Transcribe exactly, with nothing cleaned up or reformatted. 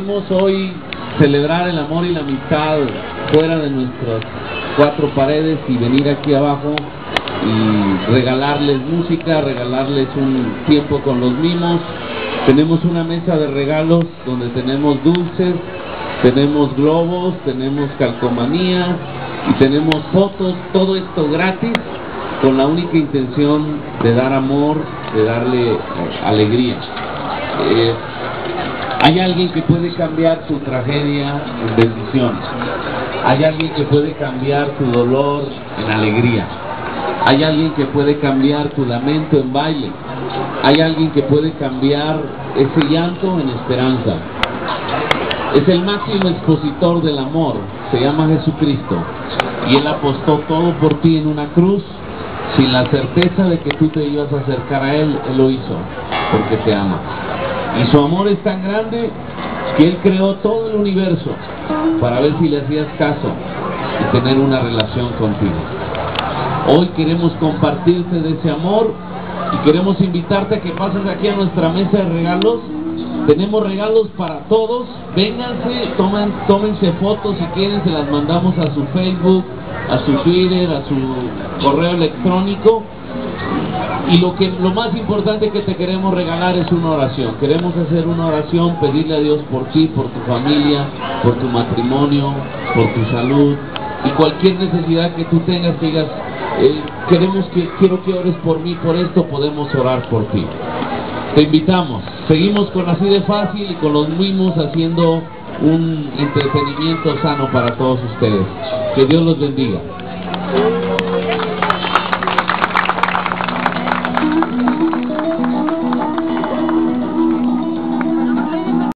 queremos hoy celebrar el amor y la amistad fuera de nuestras cuatro paredes y venir aquí abajo y regalarles música, regalarles un tiempo con los mimos. Tenemos una mesa de regalos donde tenemos dulces, tenemos globos, tenemos calcomanías y tenemos fotos, todo esto gratis, con la única intención de dar amor, de darle eh, alegría. Eh, hay alguien que puede cambiar tu tragedia en bendición. Hay alguien que puede cambiar tu dolor en alegría. Hay alguien que puede cambiar tu lamento en baile. Hay alguien que puede cambiar ese llanto en esperanza. Es el máximo expositor del amor, se llama Jesucristo, y Él apostó todo por ti en una cruz, sin la certeza de que tú te ibas a acercar a Él. Él lo hizo, porque te ama. Y su amor es tan grande que Él creó todo el universo para ver si le hacías caso y tener una relación contigo. Hoy queremos compartirte de ese amor y queremos invitarte a que pases aquí a nuestra mesa de regalos. Tenemos regalos para todos. Vénganse, toman, tómense fotos si quieren, se las mandamos a su Facebook, a su Twitter, a su correo electrónico. Y lo que lo más importante que te queremos regalar es una oración. Queremos hacer una oración, pedirle a Dios por ti, por tu familia, por tu matrimonio, por tu salud y cualquier necesidad que tú tengas, que digas, eh, queremos que, quiero que ores por mí, por esto podemos orar por ti. Te invitamos. Seguimos con Así de Fácil y con los mimos haciendo un entretenimiento sano para todos ustedes. Que Dios los bendiga.